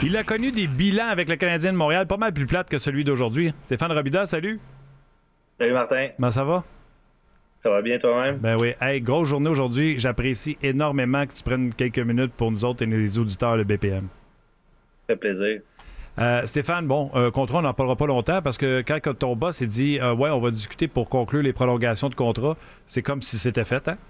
Puis il a connu des bilans avec le Canadien de Montréal pas mal plus plates que celui d'aujourd'hui. Stéphane Robida, salut. Salut Martin, Comment ça va? ça va bien toi-même? Ben oui. Hey, grosse journée aujourd'hui. J'apprécie énormément que tu prennes quelques minutes pour nous autres et les auditeurs de BPM. Ça fait plaisir. Stéphane, bon, contrat, on n'en parlera pas longtemps parce que quand ton boss s'est dit ouais, on va discuter pour conclure les prolongations de contrat, c'est comme si c'était fait, hein?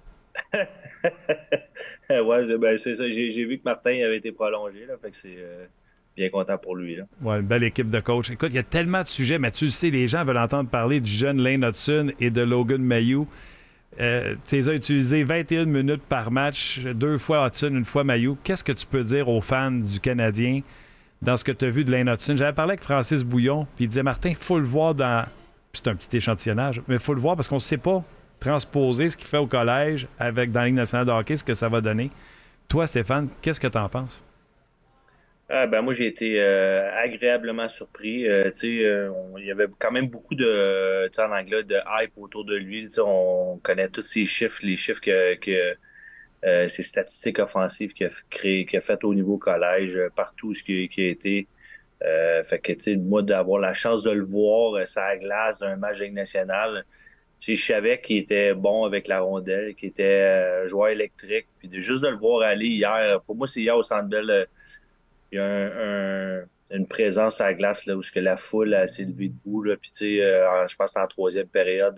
Ouais, ben, c'est ça. J'ai vu que Martin avait été prolongé, là, fait que c'est bien content pour lui. Là. Ouais, une belle équipe de coach. Écoute, il y a tellement de sujets, mais tu le sais, les gens veulent entendre parler du jeune Lane Hudson et de Logan Mailloux. Tu les as utilisés 21 minutes par match, 2 fois Hudson, 1 fois Mailloux. Qu'est-ce que tu peux dire aux fans du Canadien dans ce que tu as vu de Lane Hudson? J'avais parlé avec Francis Bouillon, puis il disait, Martin, il faut le voir dans... Puis c'est un petit échantillonnage, mais il faut le voir parce qu'on ne sait pas transposer ce qu'il fait au collège avec dans la Ligue nationale de hockey, ce que ça va donner. Toi, Stéphane, qu'est-ce que tu en penses? Ben, moi, j'ai été agréablement surpris. Il y avait quand même beaucoup de, tu sais, en anglais, de hype autour de lui. Tu sais, on connaît tous ses chiffres, les chiffres ses statistiques offensives qu'il a fait au niveau collège, partout où qui a été. Fait que, tu sais, moi, d'avoir la chance de le voir sur la glace d'un match de Ligue nationale, tu sais, je savais qu'il était bon avec la rondelle, qu'il était joueur électrique. Puis juste de le voir aller hier, pour moi, c'est hier au Centre Bell, il y a une présence à la glace là, où ce que la foule s'est levée debout. Là, puis, tu sais, je pense que c'était en troisième période.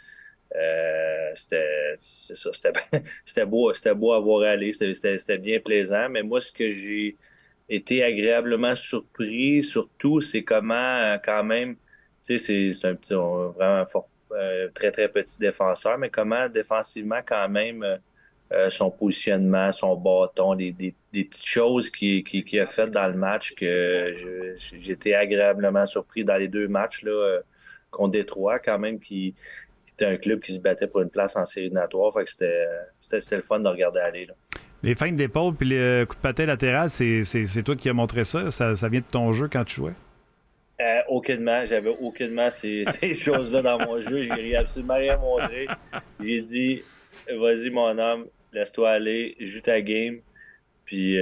C'est ça, c'était beau à voir aller, c'était bien plaisant. Mais moi, ce que j'ai été agréablement surpris, surtout, c'est comment, quand même, tu sais, c'est un petit, vraiment fort, très, très petit défenseur, mais comment défensivement, quand même, son positionnement, son bâton, des petites choses qu'il a faites dans le match que j'ai été agréablement surpris dans les 2 matchs là, contre Détroit, quand même, qui était un club qui se battait pour une place en série éliminatoire. Fait que c'était le fun de regarder aller. Là. Les feintes d'épaule puis les coups de patin latéral, c'est toi qui as montré ça? Ça vient de ton jeu quand tu jouais? Aucunement, j'avais aucunement ces choses-là dans mon jeu. J'ai absolument rien montré. J'ai dit, vas-y mon homme, laisse-toi aller, joue ta game. Puis,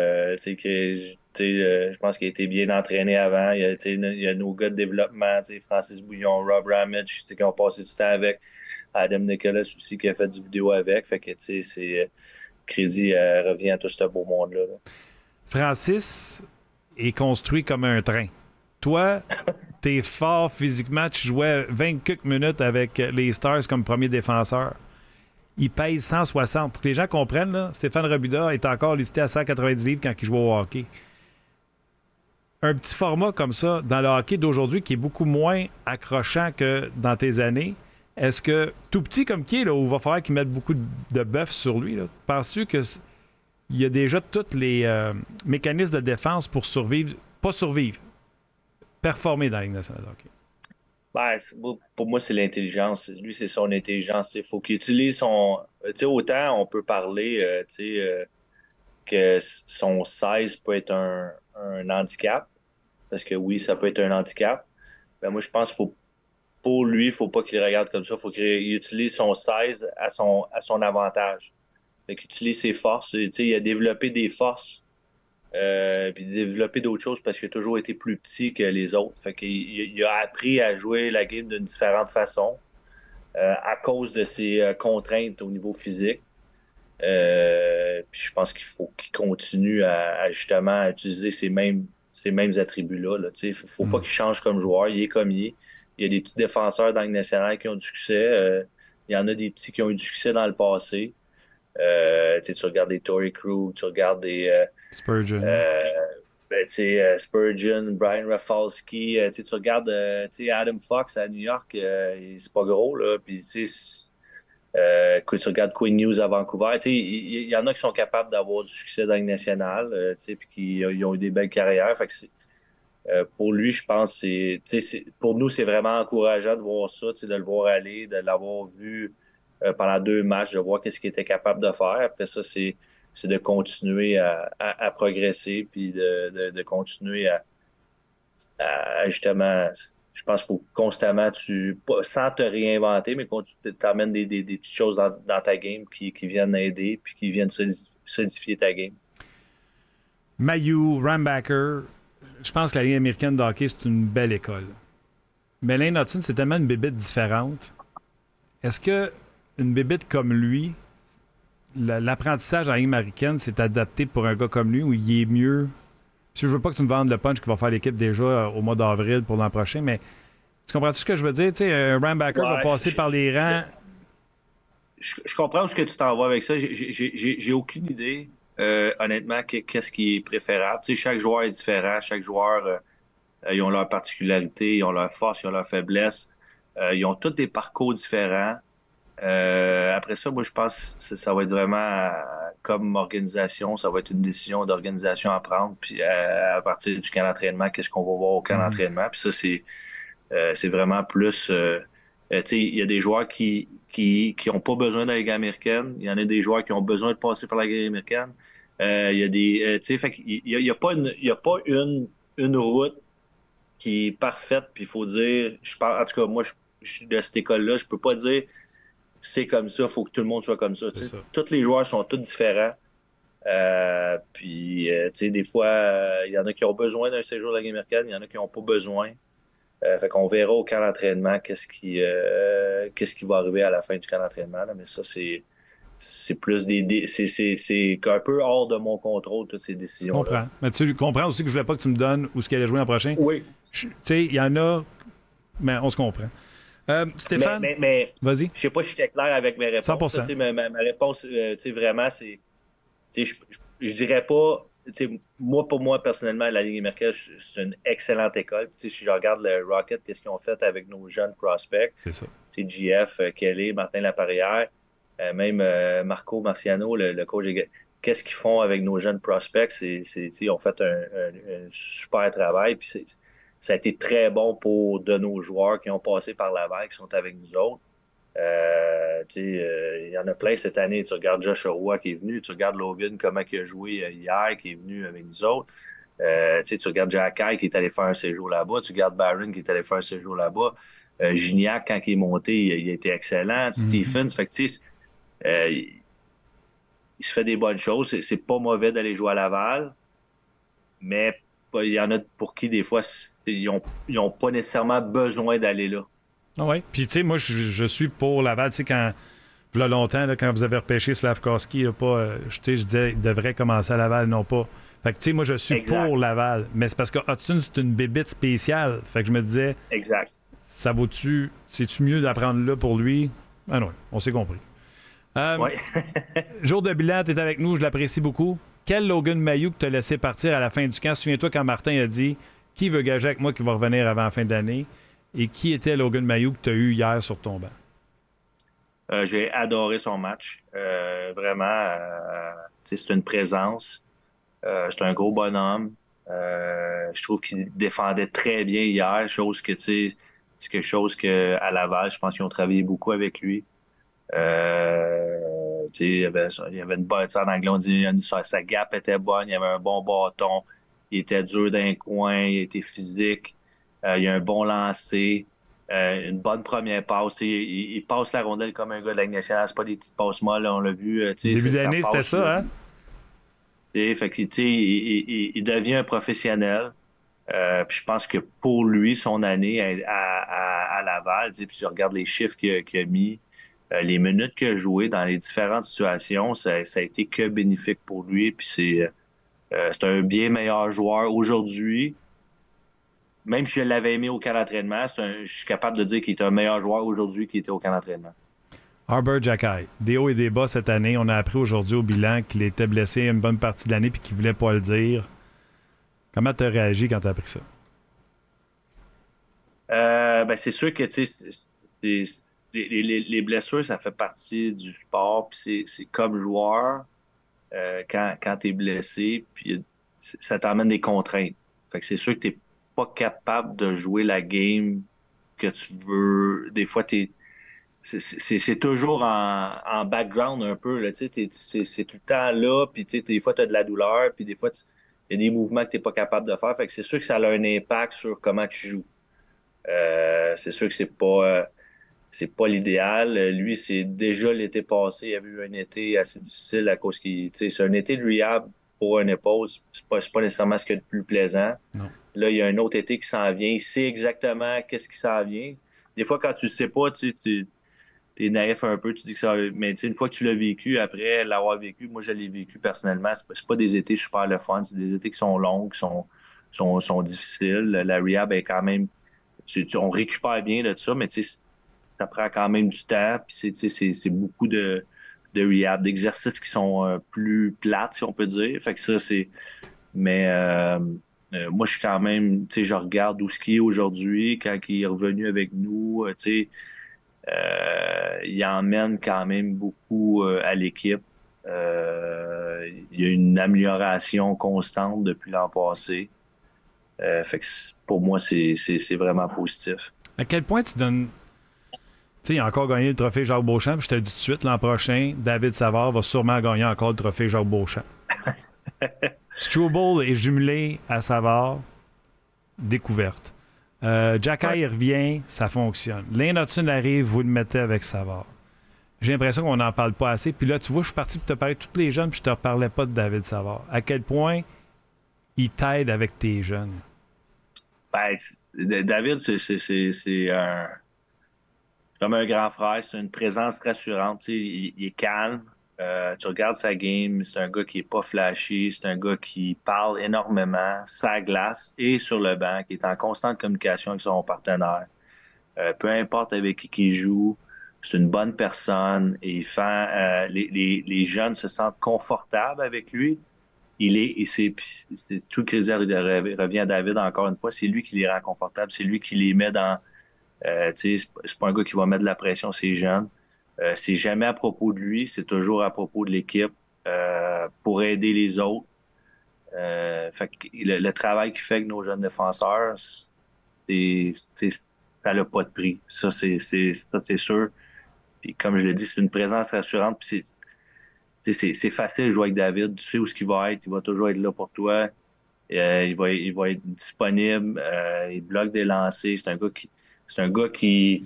je pense qu'il a été bien entraîné avant. Il y a nos gars de développement, Francis Bouillon, Rob Ramage, qui ont passé du temps avec. Adam Nicholas aussi, qui a fait du vidéo avec. Fait que, Crédit revient à tout ce beau monde-là. Là. Francis est construit comme un train. Toi, t'es fort physiquement. Tu jouais 20 quelques minutes avec les Stars comme premier défenseur. Il pèse 160. Pour que les gens comprennent, là, Stéphane Robida est encore listé à 190 livres quand il joue au hockey. Un petit format comme ça, dans le hockey d'aujourd'hui, qui est beaucoup moins accrochant que dans tes années, est-ce que, tout petit comme qui est, là, où il va falloir qu'il mette beaucoup de bœuf sur lui, là, penses-tu qu'il y a déjà tous les mécanismes de défense pour survivre, pas survivre, performer dans la Ligue nationale de hockey? Ben, pour moi, c'est l'intelligence. Lui, c'est son intelligence. Il faut qu'il utilise son. Tu sais, autant on peut parler que son 16 peut être un handicap, parce que oui, ça peut être un handicap. Ben, moi, je pense qu'il faut pour lui, il faut pas qu'il regarde comme ça. Il faut qu'il utilise son 16 à son avantage. Fait qu'il utilise ses forces. Tu sais, il a développé des forces, puis développé d'autres choses parce qu'il a toujours été plus petit que les autres. Fait qu'il a appris à jouer la game d'une différente façon à cause de ses contraintes au niveau physique. Puis je pense qu'il faut qu'il continue à justement utiliser ces mêmes attributs-là. Là. Faut pas qu'il change comme joueur. Il est comme il est. Il y a des petits défenseurs dans le national qui ont du succès. Il y en a des petits qui ont eu du succès dans le passé. Tu regardes des Tory Crew, tu regardes des Spurgeon. euh, Spurgeon, Brian Rafalski. Tu regardes Adam Fox à New York, c'est pas gros. Là. Puis, tu regardes Quinn Hughes à Vancouver, il y en a qui sont capables d'avoir du succès dans la Ligue nationale, puis qui ils ont eu des belles carrières. Fait que pour lui, je pense pour nous, c'est vraiment encourageant de voir ça, de le voir aller, de l'avoir vu pendant 2 matchs, de voir qu'est-ce qu'il était capable de faire. Après ça, c'est de continuer à progresser, puis de continuer justement, je pense qu'il faut constamment, sans te réinventer, mais quand tu t'amènes des petites choses dans ta game qui viennent aider, puis qui viennent solidifier ta game. Mayu, Rambacker, je pense que la Ligue américaine de hockey, c'est une belle école. Mais Lane Hutson, c'est tellement une bébite différente. Est-ce que une bébite comme lui, l'apprentissage en Ligue américaine, s'est adapté pour un gars comme lui, ou il est mieux? Si je veux pas que tu me vendes le punch qui va faire l'équipe déjà au mois d'avril pour l'an prochain, mais tu comprends-tu ce que je veux dire? Tu sais, un Rambacker va passer par les rangs. Je comprends où ce que tu t'en vas avec ça. J'ai aucune idée, honnêtement, qu'est-ce qui est préférable. Tu sais, chaque joueur est différent. Chaque joueur, ils ont leurs particularités, ils ont leurs forces, ils ont leurs faiblesses. Ils ont tous des parcours différents. Après ça, moi, je pense que ça va être vraiment comme organisation, ça va être une décision d'organisation à prendre. Puis à partir du camp d'entraînement, qu'est-ce qu'on va voir au camp d'entraînement? Puis ça, c'est vraiment plus. Tu sais, il y a des joueurs qui ont pas besoin de la Ligue américaine. Il y en a des joueurs qui ont besoin de passer par la Ligue américaine. Il y a des, tu sais, fait qu'il y a pas une route qui est parfaite. Puis il faut dire, je parle, en tout cas, moi, je suis de cette école-là. Je peux pas dire c'est comme ça, il faut que tout le monde soit comme ça. Tu sais. Tous les joueurs sont tous différents. Puis, tu sais, des fois, il y en a qui ont besoin d'un séjour de la Ligue américaine, il y en a qui n'ont pas besoin. Fait qu'on verra au camp d'entraînement qu'est-ce qui va arriver à la fin du camp d'entraînement. Là. Mais ça, c'est plus c'est un peu hors de mon contrôle, toutes ces décisions-là. Je comprends. Mais tu comprends aussi que je voulais pas que tu me donnes où ce qu'elle allait jouer l'an prochain? Oui. Tu sais, il y en a, mais on se comprend. Stéphane, mais vas-y. Je sais pas si j'étais clair avec mes réponses. 100%. Ma réponse, vraiment, c'est... Je dirais pas... Pour moi, personnellement, la Ligue américaine, c'est une excellente école. Si je regarde le Rocket, qu'est-ce qu'ils ont fait avec nos jeunes prospects? C'est ça. GF, Kelly, Martin Laperrière, même Marco Marciano, le coach. Qu'est-ce qu'ils font avec nos jeunes prospects? Ils ont fait un super travail. Puis ça a été très bon pour de nos joueurs qui ont passé par Laval, qui sont avec nous autres. Il y en a plein cette année. Tu regardes Josh Roy qui est venu, tu regardes Logan, comment il a joué hier, qui est venu avec nous autres. Tu regardes Jacky qui est allé faire un séjour là-bas, tu regardes Barron qui est allé faire un séjour là-bas. Gignac, quand il est monté, il a été excellent. Stephens, fait que il se fait des bonnes choses. C'est pas mauvais d'aller jouer à Laval, mais il y en a pour qui, des fois, ils ont pas nécessairement besoin d'aller là. Oui. Puis, tu sais, moi, je suis pour Laval. Tu sais, quand, il y a longtemps, là, quand vous avez repêché Slavkovski, je disais, il devrait commencer à Laval, non pas. Fait que, tu sais, moi, je suis pour Laval. Mais c'est parce que Hudson, c'est une bébite spéciale. Fait que je me disais, exact. Ça vaut-tu, c'est-tu mieux d'apprendre là pour lui? Ah non, on s'est compris. Oui. Jour de bilan, tu es avec nous, je l'apprécie beaucoup. Quel Logan Mailloux que tu as laissé partir à la fin du camp? Souviens-toi quand Martin a dit qui veut gager avec moi qui va revenir avant la fin d'année? Et qui était Logan Mailloux que tu as eu hier sur ton banc? J'ai adoré son match. Vraiment, c'est une présence. C'est un gros bonhomme. Je trouve qu'il défendait très bien hier, chose que, c'est quelque chose qu'à Laval, je pense qu'ils ont travaillé beaucoup avec lui. Il y avait une bonne, en anglais, on dit sa gap était bonne, il avait un bon bâton, il était dur d'un coin, il était physique, il a un bon lancer, une bonne première passe. Il passe la rondelle comme un gars de la Ligue nationale, c'est pas des petites passes molles, on l'a vu. Début d'année, c'était ça, hein? Fait que, il devient un professionnel. Puis je pense que pour lui, son année à Laval, puis je regarde les chiffres qu'il a mis, les minutes qu'il a joué dans les différentes situations, ça a été que bénéfique pour lui. Puis c'est un bien meilleur joueur aujourd'hui. Même si je l'avais aimé au camp d'entraînement, je suis capable de dire qu'il est un meilleur joueur aujourd'hui qu'il était au camp d'entraînement. Arber Xhekaj, des hauts et des bas cette année. On a appris aujourd'hui au bilan qu'il était blessé une bonne partie de l'année et qu'il ne voulait pas le dire. Comment tu as réagi quand tu as appris ça? C'est sûr que les blessures, ça fait partie du sport. Puis c'est comme joueur, quand tu es blessé, puis ça t'emmène des contraintes. Fait que c'est sûr que tu n'es pas capable de jouer la game que tu veux. Des fois, c'est toujours en background un peu. Là, c'est tout le temps là, puis des fois, tu as de la douleur, puis des fois, il y a des mouvements que tu n'es pas capable de faire. Fait que c'est sûr que ça a un impact sur comment tu joues. C'est sûr que c'est pas l'idéal. Lui, c'est déjà l'été passé, il avait eu un été assez difficile à cause c'est un été de rehab pour une épaule, c'est pas nécessairement ce qu'il y a de plus plaisant. Non. Là, il y a un autre été qui s'en vient. Il sait exactement qu'est-ce qui s'en vient. Des fois, quand tu ne sais pas, tu es naïf un peu, tu dis que ça va. Mais une fois que tu l'as vécu, après l'avoir vécu, moi, je l'ai vécu personnellement. C'est pas des étés super le fun. C'est des étés qui sont longs, sont difficiles. La rehab est quand même. On récupère bien de ça, mais ça prend quand même du temps. Puis c'est beaucoup de rehab, d'exercices qui sont plus plates, si on peut dire. Fait que ça, c'est. Mais moi, je suis quand même, je regarde où ce qu'il est aujourd'hui, quand il est revenu avec nous, il emmène quand même beaucoup à l'équipe. Il y a une amélioration constante depuis l'an passé. Fait que pour moi, c'est vraiment positif. À quel point tu donnes. Tu sais, il a encore gagné le trophée Jacques Beauchamp, puis je te le dis tout de suite, l'an prochain, David Savard va sûrement gagner encore le trophée Jacques Beauchamp. Struble est jumelé à Savard, découverte. Jacky revient, ça fonctionne. Lane Hudson arrive, vous le mettez avec Savard. J'ai l'impression qu'on n'en parle pas assez. Puis là, tu vois, je suis parti pour te parler de tous les jeunes, puis je te reparlais pas de David Savard. À quel point il t'aide avec tes jeunes? Ben, David, c'est comme un grand frère, c'est une présence rassurante. Il est calme. Tu regardes sa game, c'est un gars qui est pas flashy, c'est un gars qui parle énormément, sa glace et sur le banc, qui est en constante communication avec son partenaire. Peu importe avec qui il joue, c'est une bonne personne et les jeunes se sentent confortables avec lui. Et tout le crédit revient à David encore une fois, c'est lui qui les rend confortables, c'est lui qui les met dans c'est pas un gars qui va mettre de la pression sur ses jeunes. C'est jamais à propos de lui, c'est toujours à propos de l'équipe pour aider les autres. Fait que le travail qu'il fait avec nos jeunes défenseurs, ça n'a pas de prix. Ça, c'est sûr. Puis comme je l'ai dit, c'est une présence rassurante. Puis c'est facile de jouer avec David. Tu sais où ce qu'il va être. Il va toujours être là pour toi. Il va être disponible. Il bloque des lancers. C'est un gars qui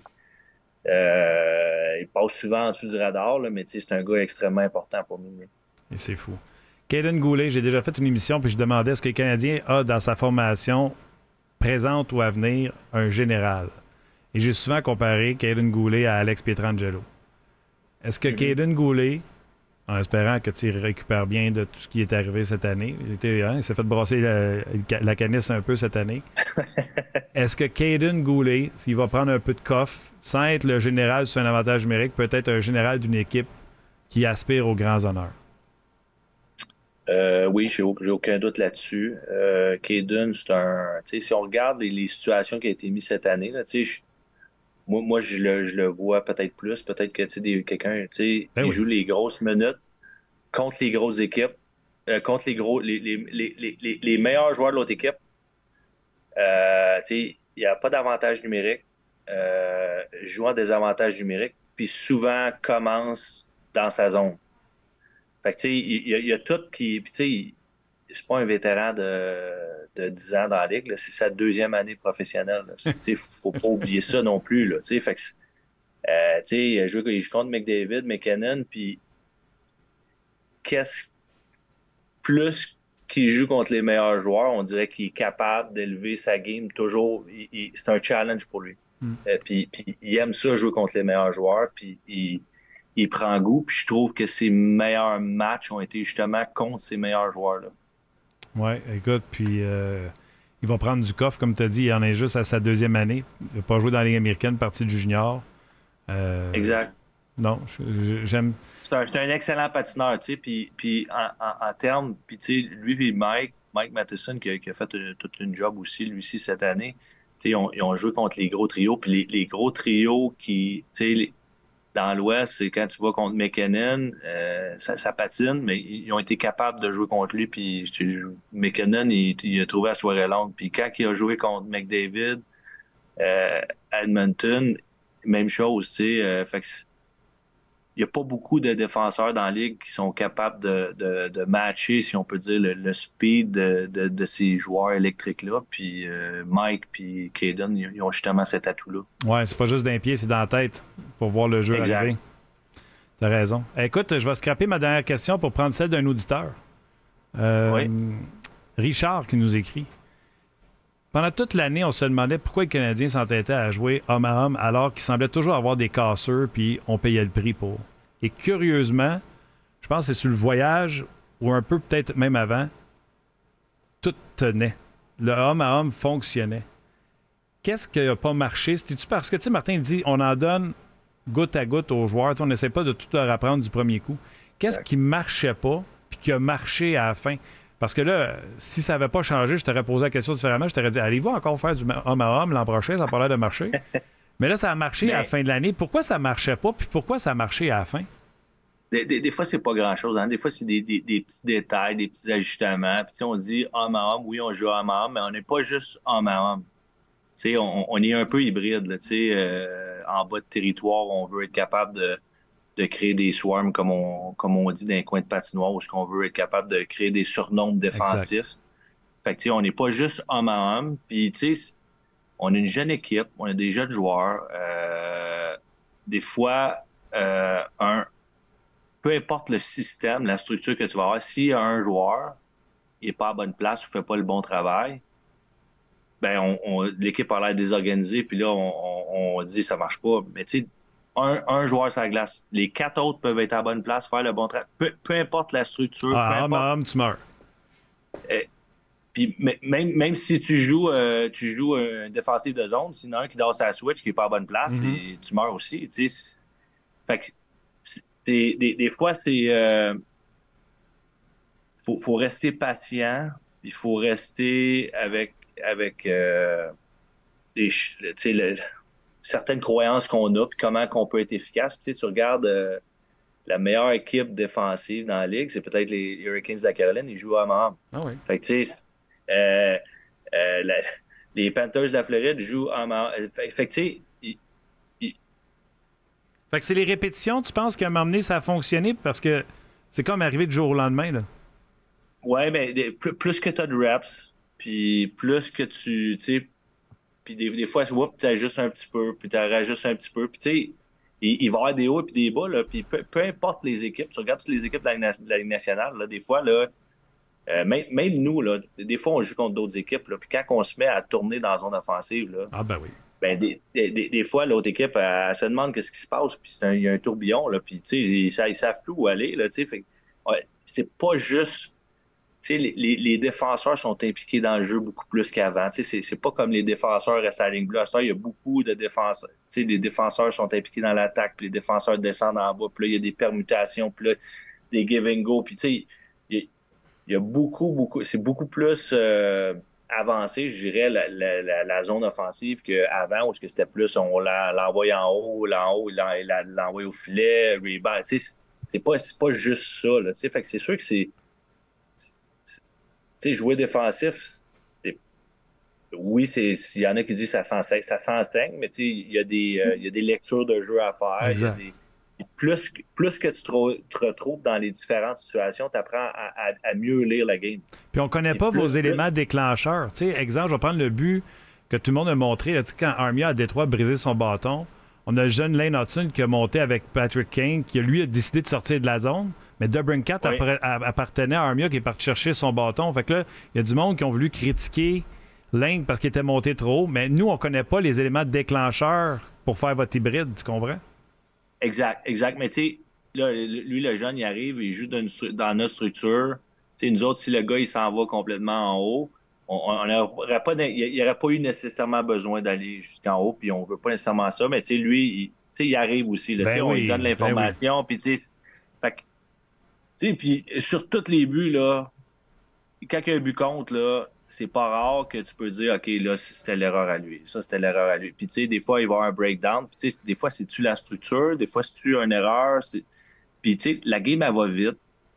il passe souvent en dessous du radar, là, mais c'est un gars extrêmement important pour nous. Et c'est fou. Caden Goulet, j'ai déjà fait une émission, puis je demandais est-ce que le Canadien a dans sa formation présente ou à venir un général. Et j'ai souvent comparé Caden Goulet à Alex Pietrangelo. Est-ce que Caden Goulet, en espérant que tu récupères bien de tout ce qui est arrivé cette année, il s'est fait brasser la canisse un peu cette année, est-ce que Caden Goulet, il va prendre un peu de coffre, sans être le général sur un avantage numérique, peut-être un général d'une équipe qui aspire aux grands honneurs? Oui, j'ai aucun doute là-dessus. Caden, c'est un. Si on regarde les situations qui ont été mises cette année, là, moi je le vois peut-être plus. Peut-être que quelqu'un Ben il oui. joue les grosses minutes contre les grosses équipes, contre les meilleurs joueurs de l'autre équipe. Il n'y a pas d'avantage numérique. Joue en désavantage numérique, puis souvent commence dans sa zone. Fait que, tu sais, il y a tout qui. Puis, tu sais, c'est pas un vétéran de 10 ans dans la ligue, là. C'est sa deuxième année professionnelle, là. Tu sais, faut pas oublier ça non plus, là. Tu sais, fait que, tu sais, il joue contre McDavid, McKinnon, puis qu'est-ce plus qu'il joue contre les meilleurs joueurs, on dirait qu'il est capable d'élever sa game toujours. C'est un challenge pour lui. Mm. Puis il aime ça jouer contre les meilleurs joueurs, puis il prend goût. Puis je trouve que ses meilleurs matchs ont été justement contre ces meilleurs joueurs-là. Oui, écoute, puis il va prendre du coffre, comme tu as dit, il en est juste à sa deuxième année. Il n'a pas joué dans la Ligue américaine, partie du junior. Exact. Non, j'aime. C'est un excellent patineur, tu sais, puis en termes, puis tu sais, lui et Mike Matheson qui a fait toute une job aussi, lui aussi, cette année, tu sais, ils ont joué contre les gros trios, puis les gros trios qui, tu sais, dans l'Ouest, c'est quand tu vas contre McKinnon, ça patine, mais ils ont été capables de jouer contre lui, puis McKinnon, il a trouvé la soirée longue, puis quand il a joué contre McDavid, Edmonton, même chose, tu sais, fait que il n'y a pas beaucoup de défenseurs dans la ligue qui sont capables de matcher, si on peut dire, le speed de ces joueurs électriques-là. Puis Mike puis Caden, ils ont justement cet atout-là. Ouais, c'est pas juste d'un pied, c'est dans la tête pour voir le jeu Exact. arriver. T'as raison. Écoute, je vais scraper ma dernière question pour prendre celle d'un auditeur. Oui. Richard qui nous écrit. Pendant toute l'année, on se demandait pourquoi les Canadiens s'entêtaient à jouer homme à homme alors qu'ils semblaient toujours avoir des casseurs puis on payait le prix pour. Et curieusement, je pense que c'est sur le voyage ou un peu peut-être même avant, tout tenait. Le homme à homme fonctionnait. Qu'est-ce qui n'a pas marché? C'est-tu parce que, tu sais, Martin dit, on en donne goutte à goutte aux joueurs. On n'essaie pas de tout leur apprendre du premier coup. Qu'est-ce qui marchait pas puis qui a marché à la fin? Parce que là, si ça n'avait pas changé, je t'aurais posé la question différemment. Je t'aurais dit, allez-vous encore faire du homme à homme l'an prochain? Ça n'a pas l'air de marcher. Mais là, ça a marché à la fin de l'année. Pourquoi ça marchait pas? Puis pourquoi ça a marché à la fin? Des fois, c'est pas grand-chose. Hein. Des fois, c'est des petits détails, des petits ajustements. Puis, on dit homme à homme, oui, on joue homme à homme, mais on n'est pas juste homme à homme. On est un peu hybride. Là, en bas de territoire, on veut être capable de créer des swarms, comme on dit, dans les coins de patinoire, où on veut être capable de créer des surnombres défensifs. Exact. Fait que, on n'est pas juste homme à homme. Puis, on a une jeune équipe, on a des jeunes joueurs. Des fois, peu importe le système, la structure que tu vas avoir, si un joueur n'est pas à bonne place ou ne fait pas le bon travail, ben l'équipe a l'air désorganisée, puis là, on dit ça marche pas. Mais tu sais, un joueur sur la glace, les 4 autres peuvent être à la bonne place, faire le bon travail. Peu importe la structure, peu Homme importe. à homme, tu meurs. Puis même si tu joues un défensif de zone, s'il y en a un qui dort sa switch qui n'est pas à la bonne place, tu meurs aussi. Tu sais. Fait que des fois, faut rester patient, il faut rester avec certaines croyances qu'on a, puis comment qu'on peut être efficace. Puis, tu regardes la meilleure équipe défensive dans la ligue, c'est peut-être les Hurricanes de la Caroline, ils jouent à homme. Ah oui. Fait que, tu sais, les Panthers de la Floride jouent à homme. Fait que, tu sais, Fait que c'est les répétitions, tu penses qu'à un moment donné, ça a fonctionné parce que c'est comme arrivé du jour au lendemain, là. ouais, mais plus que tu as de reps, puis plus que tu sais, puis des fois, tu ajustes un petit peu, puis tu rajustes un petit peu, puis tu sais, il va y avoir des hauts et des bas, là, puis peu importe les équipes, tu regardes toutes les équipes de la Ligue nationale, là, des fois, là, même nous, là, des fois, on joue contre d'autres équipes, là, puis quand on se met à tourner dans la zone offensive, là, Ah ben oui. ben, des fois, l'autre équipe, elle se demande qu'est-ce qui se passe, puis il y a un tourbillon, là, puis tu sais, ils savent plus où aller, là, tu sais, fait ouais, c'est pas juste, tu sais, les défenseurs sont impliqués dans le jeu beaucoup plus qu'avant, tu sais, c'est pas comme les défenseurs restent à la ligne bleue, à ce temps, il y a beaucoup de défenseurs, tu sais, les défenseurs sont impliqués dans l'attaque, puis les défenseurs descendent en bas, puis là, il y a des permutations, puis là, des give and go, puis tu sais, il y a beaucoup, c'est beaucoup plus avancé, je dirais, la zone offensive qu'avant, où c'était plus, on l'envoie en haut, l'envoie au filet, rebound. Tu sais, c'est pas juste ça, là. Tu sais, fait que c'est sûr que tu sais, jouer défensif, oui, il y en a qui disent que ça s'enseigne, mais tu sais, il y a des lectures de jeu à faire. Exact. Plus que tu te retrouves dans les différentes situations, tu apprends à mieux lire la game. Puis on connaît pas vos éléments déclencheurs. Tu sais, exemple, je vais prendre le but que tout le monde a montré. Là, tu sais, quand Armia à Détroit a brisé son bâton, on a le jeune Lane Hudson qui a monté avec Patrick Kane, qui lui a décidé de sortir de la zone. Mais DeBrincat appartenait à Armia qui est parti chercher son bâton. Fait que là, il y a du monde qui ont voulu critiquer Lane parce qu'il était monté trop haut. Mais nous, on connaît pas les éléments déclencheurs pour faire votre hybride, tu comprends? Exact. Mais tu sais, là, lui, le jeune, il arrive, il joue dans notre structure. Tu sais, nous autres, si le gars, il s'en va complètement en haut, il n'y aurait pas eu nécessairement besoin d'aller jusqu'en haut, puis on veut pas nécessairement ça, mais tu sais, lui, il arrive aussi. Là, on lui donne l'information, puis tu sais, fait que, tu sais, puis sur tous les buts, là, quand il y a un but contre, là, c'est pas rare que tu peux dire, OK, là, c'était l'erreur à lui. Ça, c'était l'erreur à lui. Puis, tu sais, des fois, il va y avoir un breakdown. Puis, tu sais, des fois, c'est-tu la structure? Des fois, c'est-tu une erreur? Puis, tu sais, la game, elle va vite.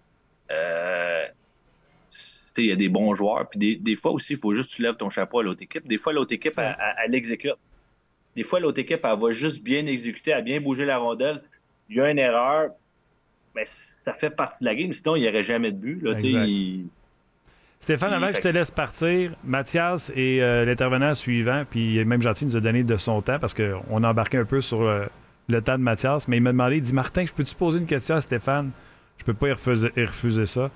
Tu sais, il y a des bons joueurs. Puis, des fois aussi, il faut juste que tu lèves ton chapeau à l'autre équipe. Des fois, l'autre équipe, elle exécute. Des fois, l'autre équipe, elle va juste bien exécuter, elle va bien bouger la rondelle. Il y a une erreur, mais ça fait partie de la game. Sinon, il n'y aurait jamais de but. Là, tu sais, Stéphane, avant que je te laisse partir, Mathias est l'intervenant suivant, puis même gentil, il nous a donné de son temps parce qu'on a embarqué un peu sur le temps de Mathias, mais il m'a demandé, il dit « Martin, je peux-tu poser une question à Stéphane? » Je peux pas y refuser ça.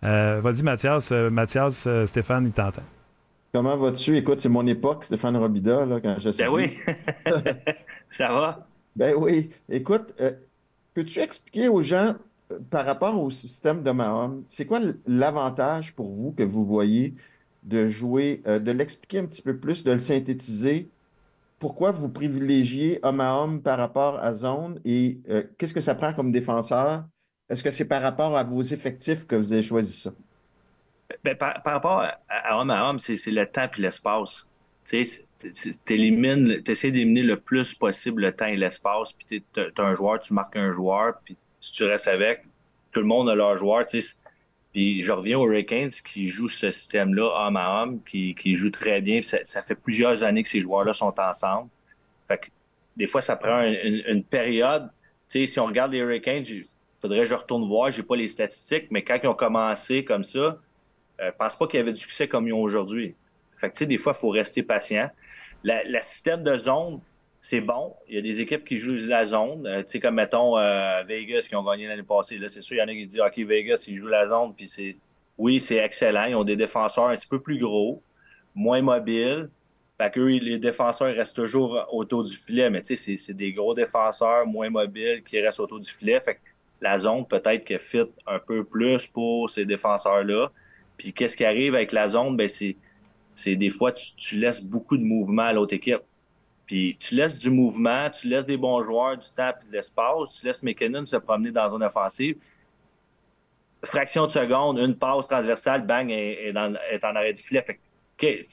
Vas-y, Mathias, Stéphane, il t'entend. Comment vas-tu? Écoute, c'est mon époque, Stéphane Robida, là, quand je Ben suis. oui, ça va. Ben oui. Écoute, peux-tu expliquer aux gens, par rapport au système de Mahom, c'est quoi l'avantage pour vous que vous voyez de jouer, de l'expliquer un petit peu plus, de le synthétiser? Pourquoi vous privilégiez homme à homme par rapport à zone et qu'est-ce que ça prend comme défenseur? Est-ce que c'est par rapport à vos effectifs que vous avez choisi ça? Ben, par rapport à homme, c'est le temps et l'espace. Tu sais, t'essaies d'éliminer le plus possible le temps et l'espace, puis t'as un joueur, tu marques un joueur, puis si tu restes avec, tout le monde a leur joueur, tu sais. Puis je reviens aux Hurricanes qui jouent ce système-là, homme à homme, qui joue très bien. Puis ça fait plusieurs années que ces joueurs-là sont ensemble. Fait que des fois, ça prend une période. Tu sais, si on regarde les Hurricanes, il faudrait que je retourne voir, j'ai pas les statistiques, mais quand ils ont commencé comme ça, je pense pas qu'il y avait du succès comme ils ont aujourd'hui. Fait que, tu sais, des fois, il faut rester patient. Le système de zone, c'est bon. Il y a des équipes qui jouent la zone. Tu sais, comme, mettons, Vegas qui ont gagné l'année passée. Là, c'est sûr, il y en a qui disent, OK, Vegas, ils jouent la zone, puis oui, c'est excellent. Ils ont des défenseurs un petit peu plus gros, moins mobiles. Fait qu'eux, les défenseurs ils restent toujours autour du filet, mais tu sais, c'est des gros défenseurs moins mobiles qui restent autour du filet. Fait que la zone, peut-être que fit un peu plus pour ces défenseurs-là. Puis qu'est-ce qui arrive avec la zone? Ben, c'est des fois, tu laisses beaucoup de mouvement à l'autre équipe. Puis tu laisses du mouvement, tu laisses des bons joueurs, du temps et de l'espace, tu laisses McKinnon se promener dans la zone offensive. Fraction de seconde, une passe transversale, bang, est en arrêt du filet. Fait que,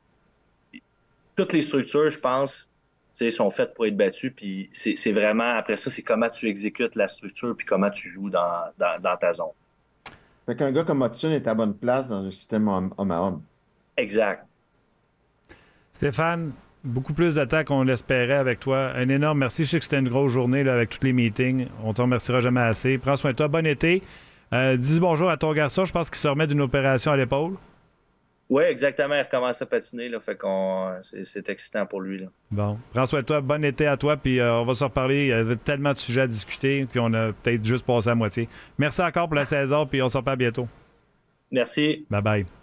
toutes les structures, je pense, sont faites pour être battues. Puis c'est vraiment, après ça, c'est comment tu exécutes la structure puis comment tu joues dans ta zone. Fait qu'un gars comme Hudson est à bonne place dans un système homme à homme. Exact. Stéphane, beaucoup plus de temps qu'on l'espérait avec toi. Un énorme merci. Je sais que c'était une grosse journée là, avec tous les meetings. On ne te remerciera jamais assez. Prends soin de toi. Bon été. Dis bonjour à ton garçon. Je pense qu'il se remet d'une opération à l'épaule. Oui, exactement. Il recommence à patiner. Là, fait c'est excitant pour lui. Là. Bon. Prends soin de toi. Bon été à toi. Puis on va se reparler. Il y avait tellement de sujets à discuter. Puis on a peut-être juste passé à moitié. Merci encore pour la saison. Puis on se reparle bientôt. Merci. Bye bye.